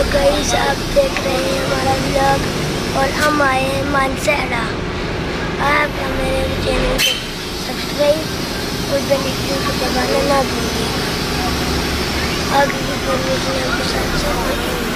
Guys आप देख रहे हैं हमारा व्लॉग और हम आए हैं मानसहरा। आप मेरे चैनल को सब्सक्राइब और बेल आइकन को दबाना ना भूलिएगा। आगे की इन्फॉर्मेशन आपके साथ शेयर करेंगे।